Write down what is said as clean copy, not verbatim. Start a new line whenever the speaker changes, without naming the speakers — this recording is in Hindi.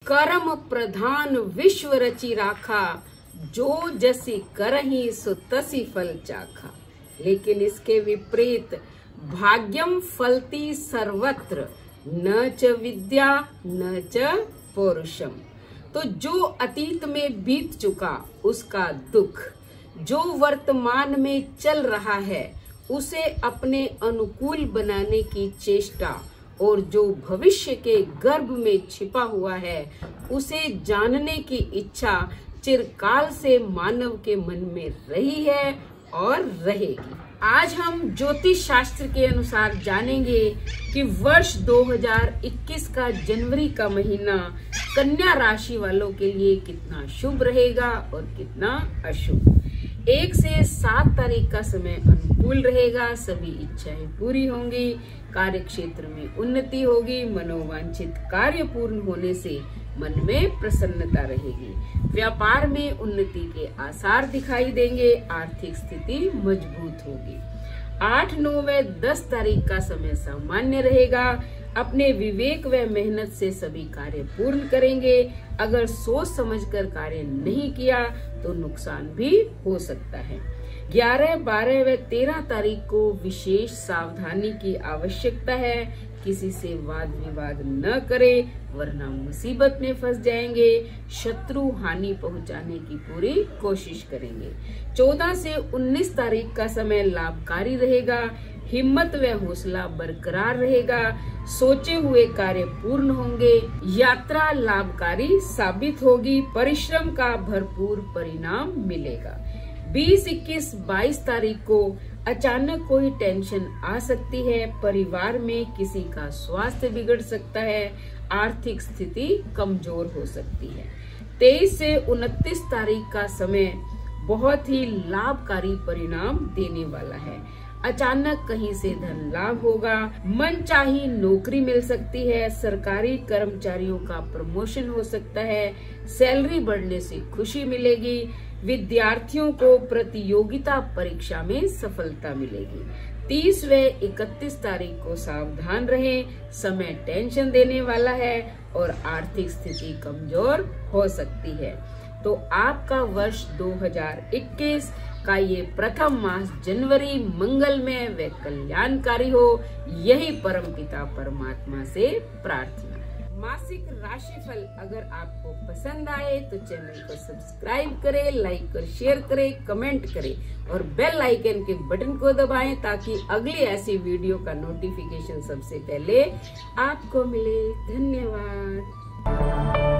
कर्म प्रधान विश्व रचि राखा, जो जसी करहि सो तसी फल चाखा। लेकिन इसके विपरीत भाग्यम फलती सर्वत्र, न च विद्या न च पौरुषम। तो जो अतीत में बीत चुका उसका दुख, जो वर्तमान में चल रहा है उसे अपने अनुकूल बनाने की चेष्टा, और जो भविष्य के गर्भ में छिपा हुआ है उसे जानने की इच्छा चिरकाल से मानव के मन में रही है और रहेगी। आज हम ज्योतिष शास्त्र के अनुसार जानेंगे कि वर्ष 2021 का जनवरी का महीना कन्या राशि वालों के लिए कितना शुभ रहेगा और कितना अशुभ। 1 से 7 तारीख का समय अनुकूल रहेगा, सभी इच्छाएं पूरी होंगी, कार्य क्षेत्र में उन्नति होगी, मनोवांछित कार्य पूर्ण होने से मन में प्रसन्नता रहेगी, व्यापार में उन्नति के आसार दिखाई देंगे, आर्थिक स्थिति मजबूत होगी। 8, 9 व 10 तारीख का समय सामान्य रहेगा, अपने विवेक व मेहनत से सभी कार्य पूर्ण करेंगे। अगर सोच समझकर कार्य नहीं किया तो नुकसान भी हो सकता है। 11, 12 व 13 तारीख को विशेष सावधानी की आवश्यकता है। किसी से वाद विवाद न करें वरना मुसीबत में फंस जाएंगे। शत्रु हानि पहुंचाने की पूरी कोशिश करेंगे। 14 से 19 तारीख का समय लाभकारी रहेगा, हिम्मत व हौसला बरकरार रहेगा, सोचे हुए कार्य पूर्ण होंगे, यात्रा लाभकारी साबित होगी, परिश्रम का भरपूर परिणाम मिलेगा। 20, 21, 22 तारीख को अचानक कोई टेंशन आ सकती है, परिवार में किसी का स्वास्थ्य बिगड़ सकता है, आर्थिक स्थिति कमजोर हो सकती है। 23 से 29 तारीख का समय बहुत ही लाभकारी परिणाम देने वाला है। अचानक कहीं से धन लाभ होगा, मनचाही नौकरी मिल सकती है, सरकारी कर्मचारियों का प्रमोशन हो सकता है, सैलरी बढ़ने से खुशी मिलेगी, विद्यार्थियों को प्रतियोगिता परीक्षा में सफलता मिलेगी। 30 व 31 तारीख को सावधान रहें, समय टेंशन देने वाला है और आर्थिक स्थिति कमजोर हो सकती है। तो आपका वर्ष 2021 का ये प्रथम मास जनवरी मंगलमय व कल्याणकारी हो, यही परमपिता परमात्मा से प्रार्थना। मासिक राशिफल अगर आपको पसंद आए तो चैनल को सब्सक्राइब करें, लाइक और शेयर करें, कमेंट करें और बेल आइकन के बटन को दबाएं ताकि अगली ऐसी वीडियो का नोटिफिकेशन सबसे पहले आपको मिले। धन्यवाद।